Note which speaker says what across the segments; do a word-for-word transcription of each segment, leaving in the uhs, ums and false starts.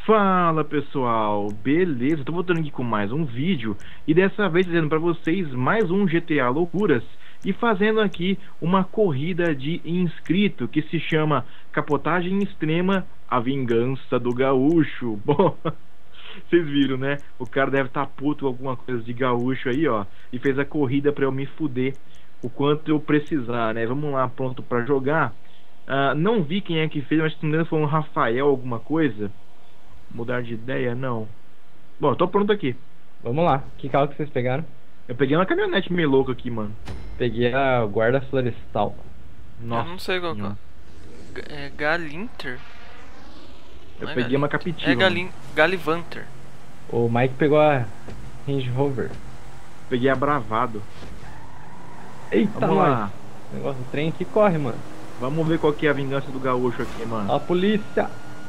Speaker 1: Fala pessoal, beleza? Tô voltando aqui com mais um vídeo e dessa vez trazendo para vocês mais um G T A Loucuras e fazendo aqui uma corrida de inscrito que se chama Capotagem Extrema, a Vingança do Gaúcho. Bom, vocês viram, né? O cara deve estar puto com alguma coisa de gaúcho aí, ó, e fez a corrida para eu me fuder o quanto eu precisar, né? Vamos lá, pronto para jogar. Ah, não vi quem é que fez, mas se não me engano foi um Rafael alguma coisa. Mudar de ideia, não. Bom, eu tô pronto aqui.
Speaker 2: Vamos lá. Que carro que vocês pegaram?
Speaker 1: Eu peguei uma caminhonete meio louca aqui, mano.
Speaker 2: Peguei a guarda florestal.
Speaker 1: Nossa.
Speaker 3: Eu não sei qual que
Speaker 1: Senhora.
Speaker 3: é. É Galinter?
Speaker 1: Eu
Speaker 3: Não é
Speaker 1: peguei uma
Speaker 3: Galinter.
Speaker 1: Captiva.
Speaker 3: É Galin... Galivanter.
Speaker 2: O Mike pegou a Range Rover.
Speaker 1: Peguei a Bravado.
Speaker 2: Eita,
Speaker 1: Vamos
Speaker 2: nós.
Speaker 1: lá.
Speaker 2: O negócio do trem aqui corre, mano.
Speaker 1: Vamos ver qual que é a vingança do gaúcho aqui, mano.
Speaker 2: A polícia.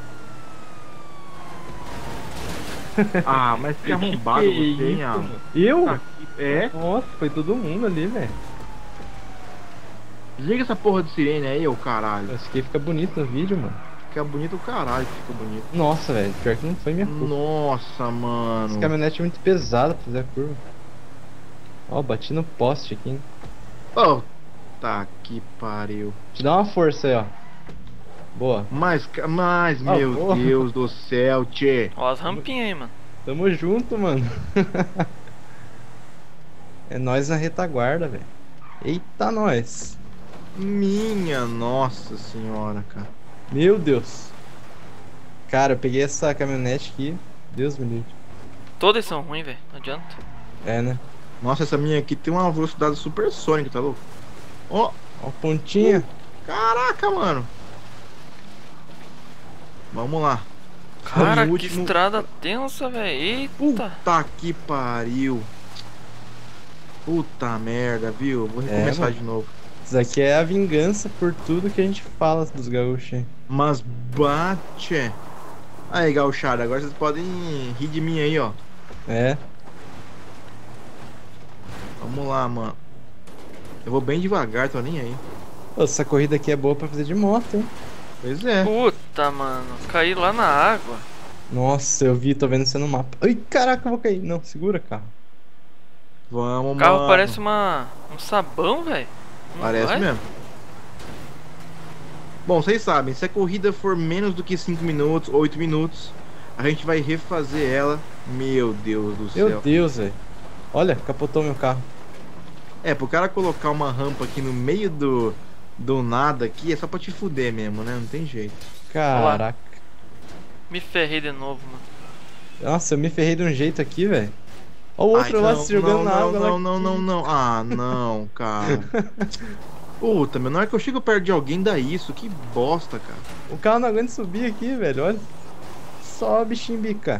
Speaker 1: Ah, mas que arrombado
Speaker 2: Que
Speaker 1: você,
Speaker 2: isso,
Speaker 1: hein, ah.
Speaker 2: mano? Eu?
Speaker 1: Tá aqui. É?
Speaker 2: Nossa, foi todo mundo ali, velho.
Speaker 1: Liga essa porra de sirene aí, ô caralho.
Speaker 2: Acho que fica bonito no vídeo, mano.
Speaker 1: Fica bonito o caralho que fica bonito.
Speaker 2: Nossa, velho. Pior que não foi minha culpa.
Speaker 1: Nossa,
Speaker 2: Essa
Speaker 1: mano.
Speaker 2: caminhonete é muito pesada pra fazer a curva. Ó, bati no poste aqui, hein?
Speaker 1: Oh, tá que pariu.
Speaker 2: Te dá uma força aí, ó. Boa.
Speaker 1: Mas, ca- mas,
Speaker 2: Ah,
Speaker 1: meu
Speaker 2: porra.
Speaker 1: Deus do céu, tchê.
Speaker 3: Ó as rampinhas aí, mano.
Speaker 2: Tamo junto, mano. É nós na retaguarda, velho. Eita, nós.
Speaker 1: Minha nossa senhora, cara.
Speaker 2: Meu Deus. Cara, eu peguei essa caminhonete aqui. Deus me livre.
Speaker 3: Todas são ruins, velho. Não adianta.
Speaker 2: É, né?
Speaker 1: Nossa, essa minha aqui tem uma velocidade supersônica, tá louco? Ó,
Speaker 2: Ó, pontinha.
Speaker 1: caraca, mano. Vamos lá.
Speaker 3: Cara,
Speaker 1: No
Speaker 3: que
Speaker 1: último-
Speaker 3: estrada tensa, velho. Eita.
Speaker 1: Puta que pariu. Puta merda, viu? Vou recomeçar
Speaker 2: mano.
Speaker 1: de novo.
Speaker 2: Isso aqui é a vingança por tudo que a gente fala dos gaúchos, hein?
Speaker 1: Mas bate. Aí, gauchada, agora vocês podem rir de mim aí, ó.
Speaker 2: É.
Speaker 1: Vamos lá, mano. Eu vou bem devagar, tô nem aí.
Speaker 2: Pô, essa corrida aqui é boa pra fazer de moto, hein?
Speaker 1: Pois é.
Speaker 3: Puta, mano. Caí lá na água.
Speaker 2: Nossa, eu vi, tô vendo você no mapa. Ai, caraca, eu vou cair. Não, segura, carro.
Speaker 1: Vamos,
Speaker 3: O carro
Speaker 1: mano.
Speaker 3: parece uma... um sabão, velho. Não
Speaker 1: Parece
Speaker 3: vai?
Speaker 1: mesmo. Bom, vocês sabem, se a corrida for menos do que cinco minutos, oito minutos, a gente vai refazer ela. Meu Deus do
Speaker 2: Meu
Speaker 1: céu.
Speaker 2: Deus, velho. Olha, capotou meu carro.
Speaker 1: É, pro cara colocar uma rampa aqui no meio do, do nada aqui, é só pra te fuder mesmo, né? Não tem jeito.
Speaker 2: Caraca.
Speaker 3: Me ferrei de novo, mano.
Speaker 2: Nossa, eu me ferrei de um jeito aqui, velho. Ó o outro
Speaker 1: Ai,
Speaker 2: lá
Speaker 1: não,
Speaker 2: se jogando
Speaker 1: não,
Speaker 2: na
Speaker 1: não,
Speaker 2: água.
Speaker 1: Não,
Speaker 2: lá.
Speaker 1: não, não, não. Ah, não, cara. Puta, meu, na hora que eu chego perto de alguém dá isso. Que bosta, cara.
Speaker 2: O carro não aguenta subir aqui, velho. Olha. Sobe, chimbica.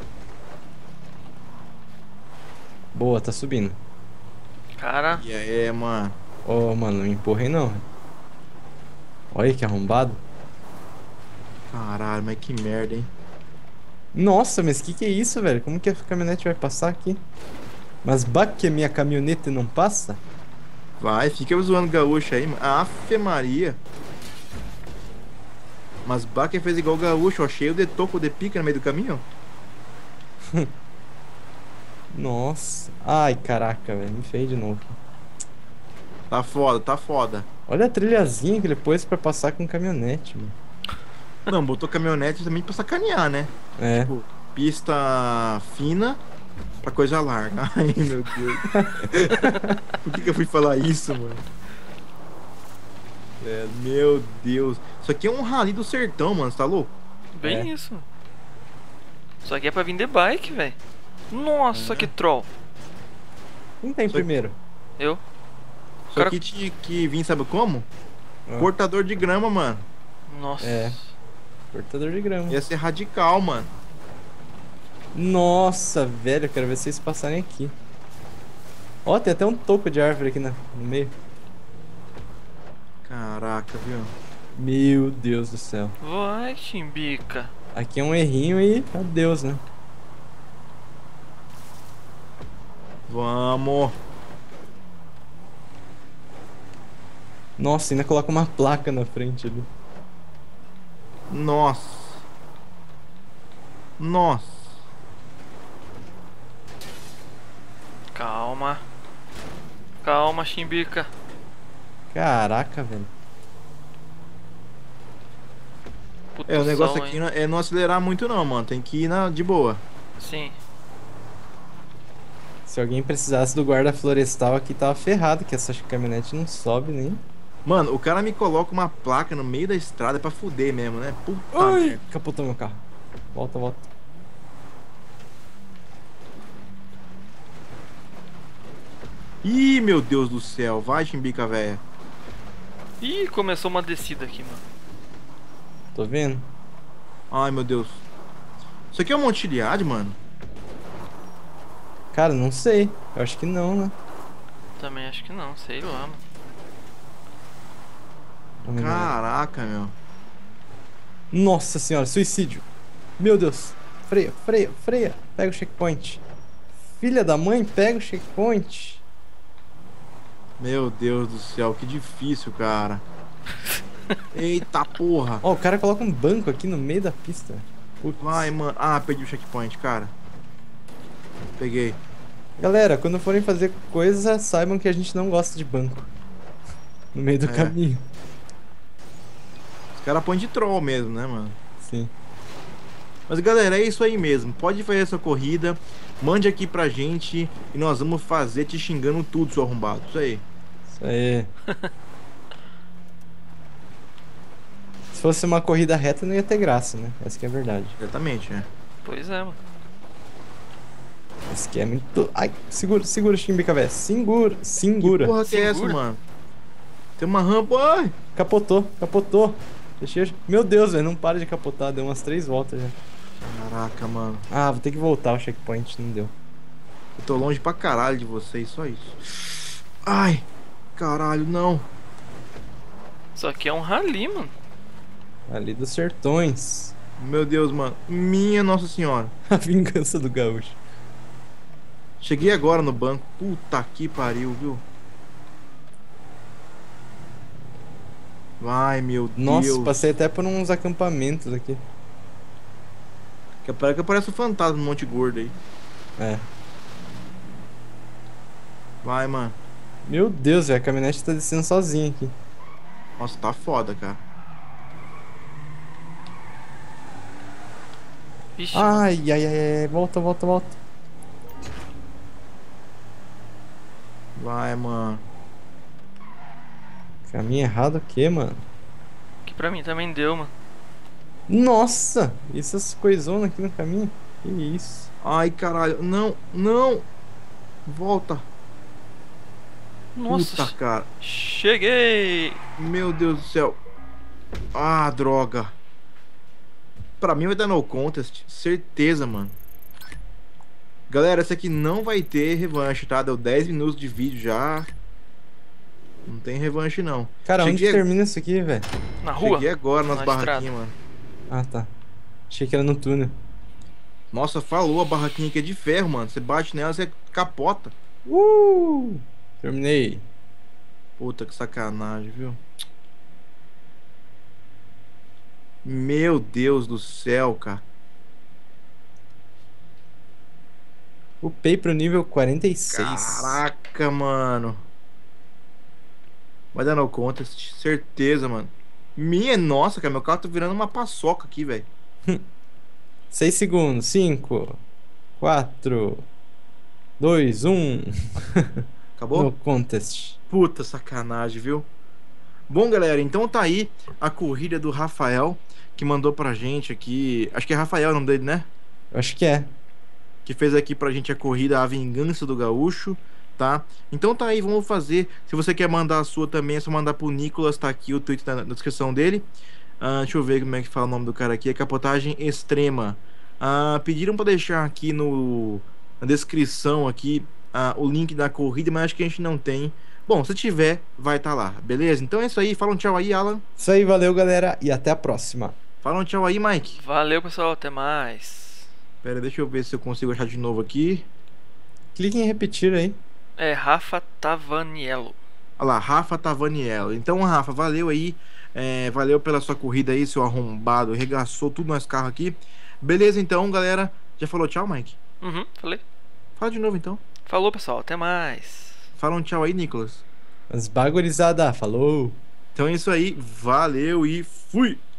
Speaker 2: Boa, tá subindo.
Speaker 3: Cara,
Speaker 1: E aí, mano.
Speaker 2: Ô, mano, não me empurrei não. Olha que arrombado.
Speaker 1: Caralho, mas que merda, hein?
Speaker 2: Nossa, mas que que é isso, velho? Como que a caminhonete vai passar aqui? Mas bah que a minha caminhonete não passa?
Speaker 1: Vai, fica zoando gaúcho aí, mano. Afe Maria. Mas Baker fez igual o gaúcho, ó. Cheio de toco de pica no meio do caminho.
Speaker 2: Nossa. Ai, caraca, velho. Me ferrei de novo.
Speaker 1: Tá foda, tá foda.
Speaker 2: Olha a trilhazinha que ele pôs pra passar com caminhonete, mano.
Speaker 1: Não, botou caminhonete também pra sacanear, né?
Speaker 2: É.
Speaker 1: Tipo, pista fina pra coisa larga. Ai, meu Deus. Por que, que eu fui falar isso, mano? É, meu Deus. Isso aqui é um rally do sertão, mano. Você tá louco?
Speaker 3: bem
Speaker 2: É.
Speaker 3: isso. Isso aqui é pra vir de bike, velho. Nossa, que troll.
Speaker 2: Quem tá em
Speaker 1: Só-
Speaker 2: primeiro?
Speaker 3: Eu?
Speaker 1: Isso
Speaker 3: Cara-
Speaker 1: aqui tinha que vir, sabe como?
Speaker 2: Ah.
Speaker 1: Cortador de grama, mano.
Speaker 3: Nossa.
Speaker 2: É. Cortador de grama.
Speaker 1: Ia ser radical, mano.
Speaker 2: Nossa, velho, eu quero ver vocês passarem aqui. Ó, tem até um toco de árvore aqui na- no meio.
Speaker 1: Caraca, viu?
Speaker 2: Meu Deus do céu.
Speaker 3: Vai, chimbica.
Speaker 2: Aqui é um errinho e adeus, né?
Speaker 1: Vamos.
Speaker 2: Nossa, ainda coloca uma placa na frente ali.
Speaker 1: Nossa.
Speaker 4: Nossa.
Speaker 3: Calma. Calma, Chimbica.
Speaker 2: Caraca, velho.
Speaker 3: Puta
Speaker 4: É, o negócio
Speaker 3: sol,
Speaker 4: aqui
Speaker 3: hein?
Speaker 4: não- é não acelerar muito não, mano. Tem que ir na, de boa.
Speaker 3: Sim.
Speaker 2: Se alguém precisasse do guarda florestal aqui, tava ferrado, que essa caminhonete não sobe nem.
Speaker 4: Mano, o cara me coloca uma placa no meio da estrada pra fuder mesmo, né? Puta
Speaker 2: Ai,
Speaker 4: merda.
Speaker 2: capotou meu carro. Volta, volta.
Speaker 4: Ih, meu Deus do céu. Vai, Chimbica, velho.
Speaker 3: Ih, começou uma descida aqui, mano.
Speaker 2: Tô vendo?
Speaker 4: Ai, meu Deus. Isso aqui é um Montiliade, mano?
Speaker 2: Cara, não sei. Eu acho que não, né?
Speaker 3: Também acho que não, sei lá, mano.
Speaker 2: Vamos lá.
Speaker 4: Caraca, meu.
Speaker 2: Nossa senhora, suicídio. Meu Deus. Freia, freia, freia. Pega o checkpoint. Filha da mãe, pega o checkpoint.
Speaker 4: Meu Deus do céu, que difícil, cara. Eita porra.
Speaker 2: Ó, o cara coloca um banco aqui no meio da pista. Putz.
Speaker 4: Vai, mano. Ah, perdi o checkpoint, cara. Peguei.
Speaker 2: Galera, quando forem fazer coisa, saibam que a gente não gosta de banco. No meio do
Speaker 4: É.
Speaker 2: caminho.
Speaker 4: Os caras põem de troll mesmo, né, mano?
Speaker 2: Sim.
Speaker 4: Mas galera, é isso aí mesmo. Pode fazer essa corrida. Mande aqui pra gente e nós vamos fazer te xingando tudo, seu arrombado. Isso aí.
Speaker 2: Isso aí. Se fosse uma corrida reta, não ia ter graça, né? Essa que é a verdade.
Speaker 4: Exatamente, né?
Speaker 3: Pois é, mano.
Speaker 2: Esse que é muito... Ai, segura, segura, Chimbica, velho. Segura, segura.
Speaker 4: Que porra que é essa,
Speaker 3: Segura.
Speaker 4: mano? Tem uma rampa. Ai!
Speaker 2: Capotou, capotou. Deixei... Meu Deus, velho, não para de capotar. Deu umas três voltas já.
Speaker 4: Caraca, mano.
Speaker 2: Ah, vou ter que voltar o checkpoint, não deu.
Speaker 4: Eu tô longe pra caralho de vocês, só isso. Ai! Caralho, não.
Speaker 3: Isso aqui é um rally, mano.
Speaker 2: Ali dos sertões.
Speaker 4: Meu Deus, mano. Minha Nossa Senhora.
Speaker 2: A vingança do gaúcho.
Speaker 4: Cheguei agora no banco. Puta que pariu, viu? Vai, meu
Speaker 2: Nossa,
Speaker 4: Deus.
Speaker 2: passei até por uns acampamentos aqui.
Speaker 4: Que parece que aparece o fantasma no Monte Gordo aí.
Speaker 2: É.
Speaker 4: Vai, mano.
Speaker 2: Meu Deus, velho, a caminhonete tá descendo sozinha aqui.
Speaker 4: Nossa, tá foda, cara.
Speaker 3: Vixe, mano.
Speaker 2: Ai, ai, ai, ai, volta, volta, volta.
Speaker 4: Vai, mano.
Speaker 2: Caminho errado o quê, mano?
Speaker 3: Que pra mim também deu, mano.
Speaker 2: Nossa, essas coisonas aqui no caminho. Que isso?
Speaker 4: Ai, caralho. Não, não. Volta.
Speaker 3: Nossa,
Speaker 4: Puta, cara.
Speaker 3: cheguei!
Speaker 4: Meu Deus do céu. Ah, droga. Pra mim vai dar no contest. Certeza, mano. Galera, essa aqui não vai ter revanche, tá? Deu dez minutos de vídeo já. Não tem revanche, não.
Speaker 2: Cara, onde
Speaker 4: Cheguei-
Speaker 2: termina isso aqui, velho?
Speaker 3: Na rua?
Speaker 4: Cheguei agora nas
Speaker 3: Na
Speaker 4: barraquinhas,
Speaker 3: estrada.
Speaker 4: mano.
Speaker 2: Ah, tá. Achei que era no túnel.
Speaker 4: Nossa, falou a barraquinha que é de ferro, mano. Você bate nela, você capota.
Speaker 2: Uh! Terminei.
Speaker 4: Puta, que sacanagem, viu? Meu Deus do céu, cara.
Speaker 2: Upei pro nível quarenta e seis.
Speaker 4: Caraca, mano. Vai dar no contest, certeza, mano. Minha nossa, cara, meu carro tá virando uma paçoca aqui, velho.
Speaker 2: seis segundos. cinco, quatro, dois, um.
Speaker 4: Acabou?
Speaker 2: No contest.
Speaker 4: Puta sacanagem, viu? Bom, galera, então tá aí a corrida do Rafael, que mandou pra gente aqui. Acho que é Rafael o nome dele, né?
Speaker 2: Eu acho que é.
Speaker 4: Que fez aqui pra gente a corrida A Vingança do Gaúcho, tá? Então tá aí, vamos fazer. Se você quer mandar a sua também, é só mandar pro Nicolas, tá aqui o tweet na, na descrição dele. Ah, deixa eu ver como é que fala o nome do cara aqui. É Capotagem Extrema. Ah, pediram pra deixar aqui no, na descrição aqui ah, o link da corrida, mas acho que a gente não tem. Bom, se tiver, vai estar tá lá, beleza? Então é isso aí. Fala um tchau aí, Alan.
Speaker 2: Isso aí, valeu, galera. E até a próxima.
Speaker 4: Fala um tchau aí, Mike.
Speaker 3: Valeu, pessoal. Até mais.
Speaker 4: Pera, deixa eu ver se eu consigo achar de novo aqui.
Speaker 2: Clique em repetir aí.
Speaker 3: É Rafa Tavaniello.
Speaker 4: Olha lá, Rafa Tavaniello. Então, Rafa, valeu aí. É, valeu pela sua corrida aí, seu arrombado. Regaçou tudo nos carros aqui. Beleza, então, galera. Já falou tchau, Mike?
Speaker 3: Uhum, falei.
Speaker 4: Fala de novo, então.
Speaker 3: Falou, pessoal. Até mais.
Speaker 4: Fala um tchau aí, Nicolas.
Speaker 2: Mas bagurizada, falou!
Speaker 4: Então é isso aí. Valeu e fui!